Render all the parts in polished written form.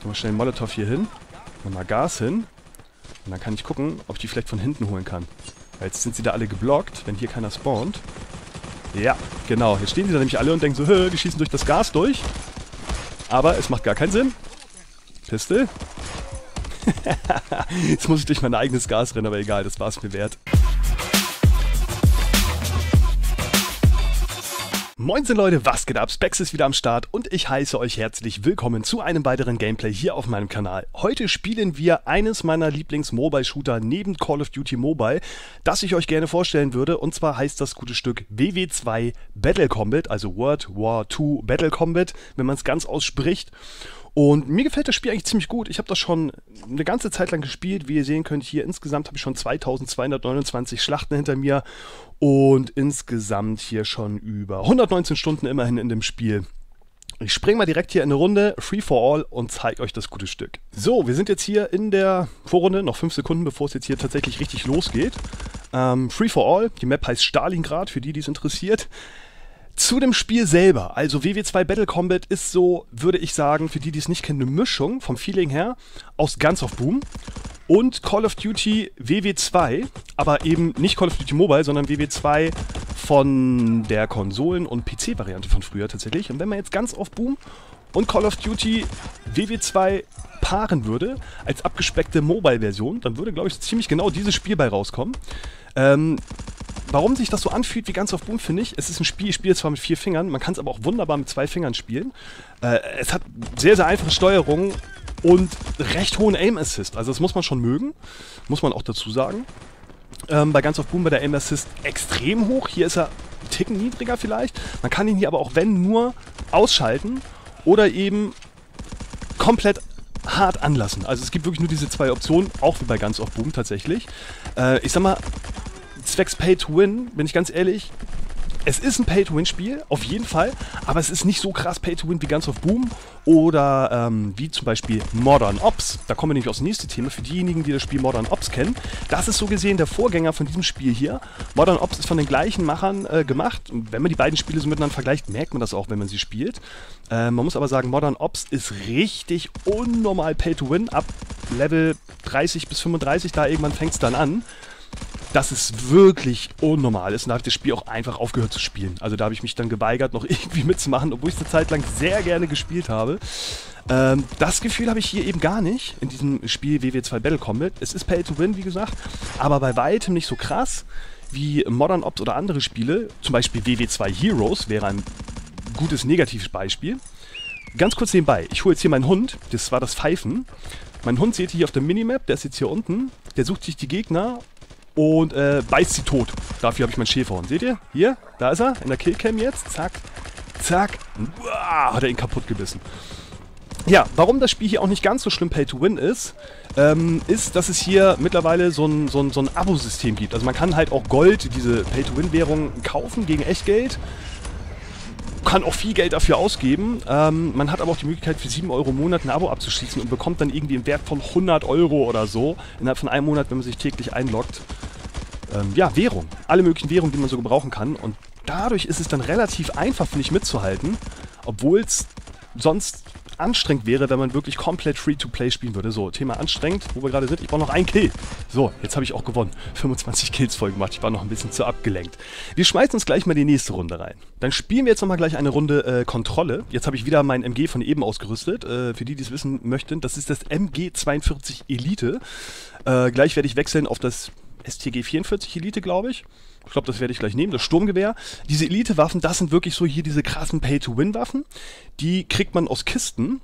Mal schnell einen Molotow hier hin. Nochmal Gas hin. Und dann kann ich gucken, ob ich die vielleicht von hinten holen kann. Weil jetzt sind sie da alle geblockt, wenn hier keiner spawnt. Ja, genau. Jetzt stehen sie da nämlich alle und denken so, die schießen durch das Gas durch. Aber es macht gar keinen Sinn. Pistol. Jetzt muss ich durch mein eigenes Gas rennen, aber egal, das war es mir wert. Moinsen Leute, was geht ab? Spex ist wieder am Start und ich heiße euch herzlich willkommen zu einem weiteren Gameplay hier auf meinem Kanal. Heute spielen wir eines meiner Lieblings-Mobile-Shooter neben Call of Duty Mobile, das ich euch gerne vorstellen würde, und zwar heißt das gute Stück WW2 Battle Combat, also World War II Battle Combat, wenn man es ganz ausspricht. Und mir gefällt das Spiel eigentlich ziemlich gut. Ich habe das schon eine ganze Zeit lang gespielt. Wie ihr sehen könnt, hier insgesamt habe ich schon 2229 Schlachten hinter mir. Und insgesamt hier schon über 119 Stunden immerhin in dem Spiel. Ich springe mal direkt hier in eine Runde, Free for All, und zeige euch das gute Stück. So, wir sind jetzt hier in der Vorrunde, noch 5 Sekunden, bevor es jetzt hier tatsächlich richtig losgeht. Free for All, die Map heißt Stalingrad, für die es interessiert. Zu dem Spiel selber, also WW2 Battle Combat ist so, würde ich sagen, für die es nicht kennen, eine Mischung vom Feeling her aus Guns of Boom und Call of Duty WW2, aber eben nicht Call of Duty Mobile, sondern WW2 von der Konsolen- und PC-Variante von früher tatsächlich. Und wenn man jetzt Guns of Boom und Call of Duty WW2 paaren würde, als abgespeckte Mobile-Version, dann würde, glaube ich, ziemlich genau dieses Spiel bei rauskommen. Warum sich das so anfühlt wie Guns of Boom, finde ich, es ist ein Spiel, ich spiele zwar mit 4 Fingern, man kann es aber auch wunderbar mit 2 Fingern spielen. Es hat sehr, sehr einfache Steuerung und recht hohen Aim Assist, also das muss man schon mögen, muss man auch dazu sagen. Bei Guns of Boom war der Aim Assist extrem hoch, hier ist er einen Ticken niedriger vielleicht. Man kann ihn hier aber auch, wenn, nur ausschalten oder eben komplett hart anlassen. Also es gibt wirklich nur diese 2 Optionen, auch wie bei Guns of Boom tatsächlich. Ich sag mal, zwecks Pay-to-Win, bin ich ganz ehrlich, es ist ein Pay-to-Win-Spiel, auf jeden Fall, aber es ist nicht so krass Pay-to-Win wie Guns of Boom oder wie zum Beispiel Modern Ops. Da kommen wir nämlich aufs nächste Thema, für diejenigen, die das Spiel Modern Ops kennen. Das ist so gesehen der Vorgänger von diesem Spiel hier. Modern Ops ist von den gleichen Machern gemacht. Und wenn man die beiden Spiele so miteinander vergleicht, merkt man das auch, wenn man sie spielt. Man muss aber sagen, Modern Ops ist richtig unnormal Pay-to-Win. Ab Level 30 bis 35, da irgendwann fängt es dann an. Das ist wirklich unnormal ist und da habe ich das Spiel auch einfach aufgehört zu spielen. Also da habe ich mich dann geweigert, noch irgendwie mitzumachen, obwohl ich es eine Zeit lang sehr gerne gespielt habe. Das Gefühl habe ich hier eben gar nicht in diesem Spiel WW2 Battle Combat. Es ist Pay-to-Win, wie gesagt, aber bei weitem nicht so krass wie Modern Ops oder andere Spiele. Zum Beispiel WW2 Heroes wäre ein gutes negatives Beispiel. Ganz kurz nebenbei, ich hole jetzt hier meinen Hund, das war das Pfeifen. Mein Hund seht ihr hier auf der Minimap, der ist jetzt hier unten, der sucht sich die Gegner und beißt sie tot. Dafür habe ich meinen Schäferhund. Seht ihr? Hier, da ist er, in der Killcam jetzt. Zack, zack. Uah, hat er ihn kaputt gebissen. Ja, warum das Spiel hier auch nicht ganz so schlimm Pay-to-Win ist, ist, dass es hier mittlerweile so ein Abo-System gibt. Also man kann halt auch Gold, diese Pay-to-Win-Währung, kaufen gegen Echtgeld. Kann auch viel Geld dafür ausgeben. Man hat aber auch die Möglichkeit, für 7 Euro im Monat ein Abo abzuschließen und bekommt dann irgendwie einen Wert von 100 Euro oder so innerhalb von einem Monat, wenn man sich täglich einloggt. Ja, Währung. Alle möglichen Währungen, die man so gebrauchen kann. Und dadurch ist es dann relativ einfach, finde ich, mitzuhalten, obwohl es sonst anstrengend wäre, wenn man wirklich komplett Free-to-Play spielen würde. So, Thema anstrengend, wo wir gerade sind. Ich brauche noch einen Kill. So, jetzt habe ich auch gewonnen. 25 Kills voll gemacht. Ich war noch ein bisschen zu abgelenkt. Wir schmeißen uns gleich mal die nächste Runde rein. Dann spielen wir jetzt nochmal gleich eine Runde Kontrolle. Jetzt habe ich wieder mein MG von eben ausgerüstet. Für die, die es wissen möchten, das ist das MG42 Elite. Gleich werde ich wechseln auf das STG 44 Elite, glaube ich. Ich glaube, das werde ich gleich nehmen, das Sturmgewehr. Diese Elite-Waffen, das sind wirklich so hier diese krassen Pay-to-Win-Waffen. Die kriegt man aus Kisten.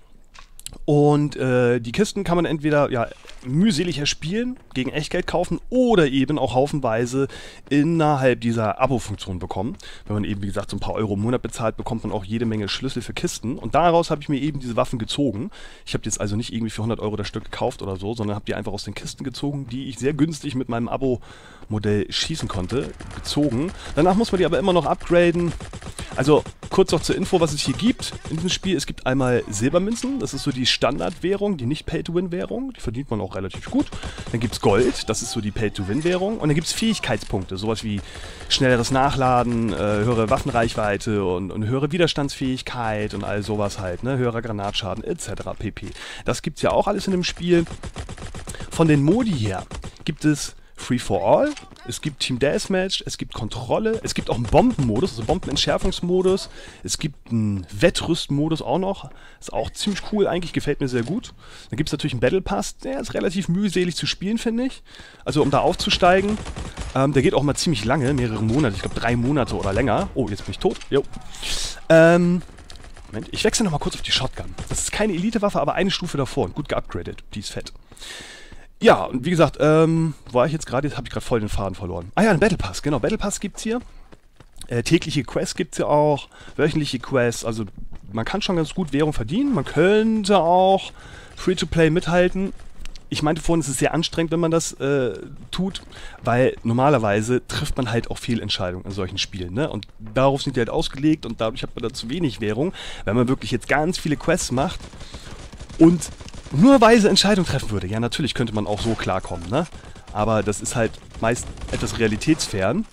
Und die Kisten kann man entweder ja, mühselig erspielen, gegen Echtgeld kaufen oder eben auch haufenweise innerhalb dieser Abo-Funktion bekommen. Wenn man eben, wie gesagt, so ein paar Euro im Monat bezahlt, bekommt man auch jede Menge Schlüssel für Kisten. Und daraus habe ich mir eben diese Waffen gezogen. Ich habe jetzt also nicht irgendwie für 100 Euro das Stück gekauft oder so, sondern habe die einfach aus den Kisten gezogen, die ich sehr günstig mit meinem Abo-Modell schießen konnte, gezogen. Danach muss man die aber immer noch upgraden. Also kurz noch zur Info, was es hier gibt in diesem Spiel. Es gibt einmal Silbermünzen, das ist so die Standardwährung, die nicht Pay-to-Win-Währung. Die verdient man auch relativ gut. Dann gibt es Gold, das ist so die Pay-to-Win-Währung. Und dann gibt es Fähigkeitspunkte, sowas wie schnelleres Nachladen, höhere Waffenreichweite und höhere Widerstandsfähigkeit und all sowas halt, ne? Höherer Granatschaden etc. pp. Das gibt es ja auch alles in dem Spiel. Von den Modi her gibt es Free for All, es gibt Team Deathmatch, es gibt Kontrolle, es gibt auch einen Bombenmodus, also Bombenentschärfungsmodus, es gibt einen Wettrüstmodus auch noch, ist auch ziemlich cool eigentlich, gefällt mir sehr gut. Dann gibt es natürlich einen Battle Pass, der ist relativ mühselig zu spielen, finde ich, also um da aufzusteigen, der geht auch mal ziemlich lange, mehrere Monate, ich glaube 3 Monate oder länger. Oh, jetzt bin ich tot, jo. Moment, ich wechsle nochmal kurz auf die Shotgun. Das ist keine Elite-Waffe, aber eine Stufe davor und gut geupgradet, die ist fett. Ja, und wie gesagt, war ich jetzt gerade, jetzt habe ich gerade voll den Faden verloren. Ah ja, ein Battle Pass, genau, Battle Pass gibt's hier. Tägliche Quests gibt's ja auch, wöchentliche Quests, also man kann schon ganz gut Währung verdienen, man könnte auch Free-to-Play mithalten. Ich meinte vorhin, es ist sehr anstrengend, wenn man das tut, weil normalerweise trifft man halt auch Fehlentscheidungen in solchen Spielen, ne? Und darauf sind die halt ausgelegt und dadurch hat man da zu wenig Währung, wenn man wirklich jetzt ganz viele Quests macht und nur weise Entscheidungen treffen würde. Ja, natürlich könnte man auch so klarkommen, ne? Aber das ist halt meist etwas realitätsfern.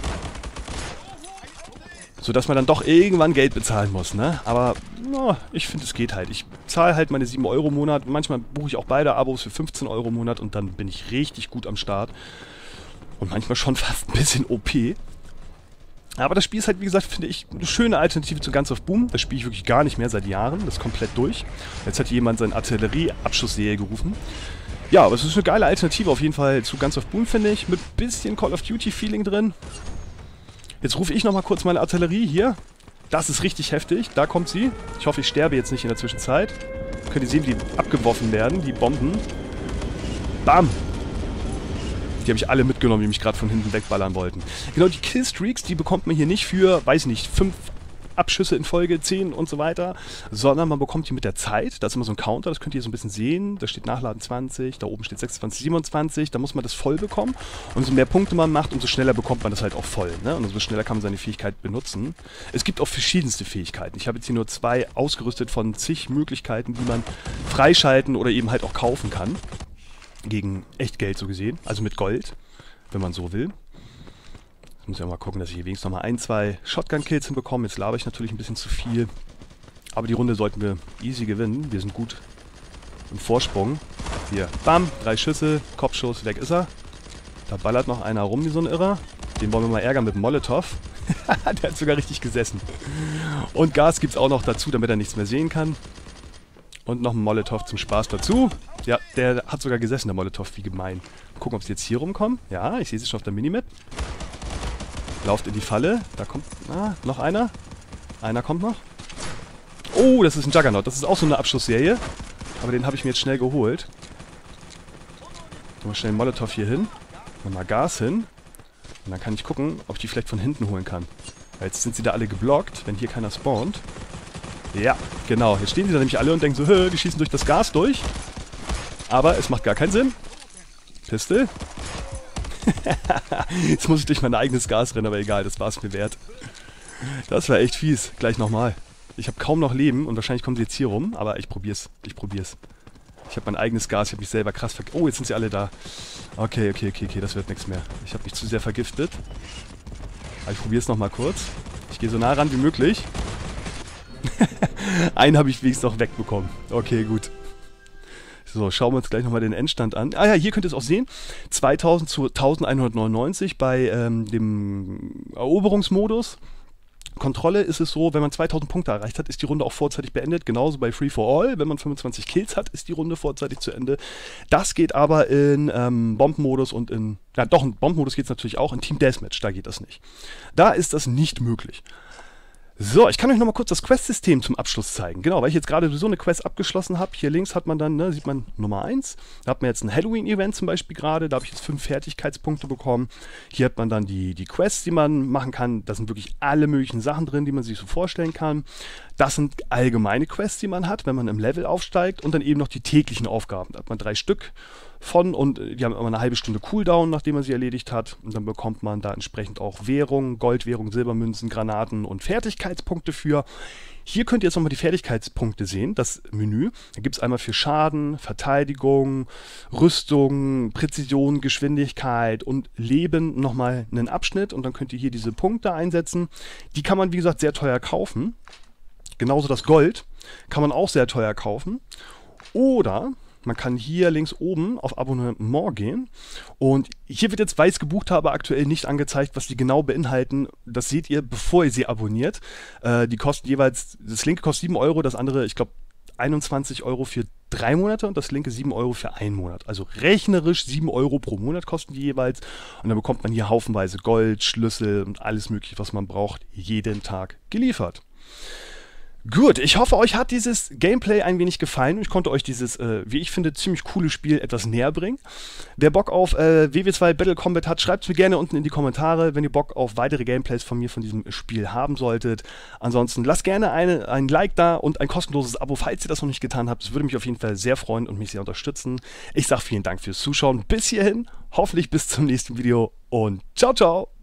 Sodass man dann doch irgendwann Geld bezahlen muss, ne? Aber no, ich finde, es geht halt. Ich zahle halt meine 7 Euro im Monat. Manchmal buche ich auch beide Abos für 15 Euro im Monat und dann bin ich richtig gut am Start. Und manchmal schon fast ein bisschen OP. Aber das Spiel ist halt, wie gesagt, finde ich, eine schöne Alternative zu Guns of Boom. Das spiele ich wirklich gar nicht mehr seit Jahren. Das ist komplett durch. Jetzt hat jemand seine Artillerie-Abschussserie gerufen. Ja, aber es ist eine geile Alternative auf jeden Fall zu Guns of Boom, finde ich. Mit ein bisschen Call of Duty-Feeling drin. Jetzt rufe ich nochmal kurz meine Artillerie hier. Das ist richtig heftig. Da kommt sie. Ich hoffe, ich sterbe jetzt nicht in der Zwischenzeit. Könnt ihr sehen, wie die abgeworfen werden, die Bomben. Bam! Die habe ich alle mitgenommen, die mich gerade von hinten wegballern wollten. Genau, die Killstreaks, die bekommt man hier nicht für, weiß nicht, 5 Abschüsse in Folge, 10 und so weiter, sondern man bekommt die mit der Zeit. Da ist immer so ein Counter, das könnt ihr so ein bisschen sehen. Da steht Nachladen 20, da oben steht 26, 27. Da muss man das voll bekommen. Und umso mehr Punkte man macht, umso schneller bekommt man das halt auch voll, ne? Und umso schneller kann man seine Fähigkeit benutzen. Es gibt auch verschiedenste Fähigkeiten. Ich habe jetzt hier nur 2 ausgerüstet von zig Möglichkeiten, die man freischalten oder eben halt auch kaufen kann. Gegen Echtgeld so gesehen, also mit Gold, wenn man so will. Jetzt muss ich mal gucken, dass ich hier wenigstens nochmal 1, 2 Shotgun-Kills hinbekomme. Jetzt laber ich natürlich ein bisschen zu viel. Aber die Runde sollten wir easy gewinnen. Wir sind gut im Vorsprung. Hier, bam, 3 Schüsse, Kopfschuss, weg ist er. Da ballert noch einer rum wie so ein Irrer. Den wollen wir mal ärgern mit dem Molotow. Der hat sogar richtig gesessen. Und Gas gibt es auch noch dazu, damit er nichts mehr sehen kann. Und noch ein Molotow zum Spaß dazu. Ja, der hat sogar gesessen, der Molotow, wie gemein. Gucken, ob sie jetzt hier rumkommen. Ja, ich sehe sie schon auf der Minimap. Lauft in die Falle. Da kommt noch einer. Einer kommt noch. Oh, das ist ein Juggernaut. Das ist auch so eine Abschussserie. Aber den habe ich mir jetzt schnell geholt. Mal schnell einen Molotow hier hin. Nochmal Gas hin. Und dann kann ich gucken, ob ich die vielleicht von hinten holen kann. Weil jetzt sind sie da alle geblockt, wenn hier keiner spawnt. Ja, genau. Jetzt stehen sie da nämlich alle und denken so, die schießen durch das Gas durch. Aber es macht gar keinen Sinn. Pistol. Jetzt muss ich durch mein eigenes Gas rennen, aber egal, das war es mir wert. Das war echt fies. Gleich nochmal. Ich habe kaum noch Leben und wahrscheinlich kommen sie jetzt hier rum, aber ich probier's. Ich probier's. Ich habe mein eigenes Gas, ich habe mich selber krass vergiftet. Oh, jetzt sind sie alle da. Okay, das wird nichts mehr. Ich habe mich zu sehr vergiftet. Aber ich probiere es nochmal kurz. Ich gehe so nah ran wie möglich. Einen habe ich wenigstens noch wegbekommen. Okay, gut. So, schauen wir uns gleich nochmal den Endstand an. Ah ja, hier könnt ihr es auch sehen. 2000 zu 1199 bei dem Eroberungsmodus. Kontrolle ist es so, wenn man 2000 Punkte erreicht hat, ist die Runde auch vorzeitig beendet. Genauso bei Free for All. Wenn man 25 Kills hat, ist die Runde vorzeitig zu Ende. Das geht aber in Bombenmodus und in... Ja doch, in Bombenmodus geht es natürlich auch. In Team Deathmatch, da geht das nicht. Da ist das nicht möglich. So, ich kann euch nochmal kurz das Quest-System zum Abschluss zeigen. Genau, weil ich jetzt gerade so eine Quest abgeschlossen habe. Hier links hat man dann, ne, sieht man Nummer 1. Da hat man jetzt ein Halloween-Event zum Beispiel gerade. Da habe ich jetzt 5 Fertigkeitspunkte bekommen. Hier hat man dann die Quests, die man machen kann. Da sind wirklich alle möglichen Sachen drin, die man sich so vorstellen kann. Das sind allgemeine Quests, die man hat, wenn man im Level aufsteigt. Und dann eben noch die täglichen Aufgaben. Da hat man 3 Stück. von und die haben immer eine halbe Stunde Cooldown, nachdem man sie erledigt hat. Und dann bekommt man da entsprechend auch Währung, Goldwährung, Silbermünzen, Granaten und Fertigkeitspunkte für. Hier könnt ihr jetzt nochmal die Fertigkeitspunkte sehen, das Menü. Da gibt es einmal für Schaden, Verteidigung, Rüstung, Präzision, Geschwindigkeit und Leben nochmal einen Abschnitt. Und dann könnt ihr hier diese Punkte einsetzen. Die kann man, wie gesagt, sehr teuer kaufen. Genauso das Gold kann man auch sehr teuer kaufen. Oder man kann hier links oben auf Abonnement gehen und hier wird jetzt, weil ich es gebucht habe, aktuell nicht angezeigt, was die genau beinhalten. Das seht ihr, bevor ihr sie abonniert. Die kosten jeweils, das linke kostet 7 Euro, das andere, ich glaube, 21 Euro für 3 Monate und das linke 7 Euro für 1 Monat. Also rechnerisch 7 Euro pro Monat kosten die jeweils. Und dann bekommt man hier haufenweise Gold, Schlüssel und alles mögliche, was man braucht, jeden Tag geliefert. Gut, ich hoffe, euch hat dieses Gameplay ein wenig gefallen und ich konnte euch dieses, wie ich finde, ziemlich coole Spiel etwas näher bringen. Wer Bock auf WW2 Battle Combat hat, schreibt es mir gerne unten in die Kommentare, wenn ihr Bock auf weitere Gameplays von mir von diesem Spiel haben solltet. Ansonsten lasst gerne ein Like da und ein kostenloses Abo, falls ihr das noch nicht getan habt. Das würde mich auf jeden Fall sehr freuen und mich sehr unterstützen. Ich sage vielen Dank fürs Zuschauen. Bis hierhin, hoffentlich bis zum nächsten Video und ciao, ciao!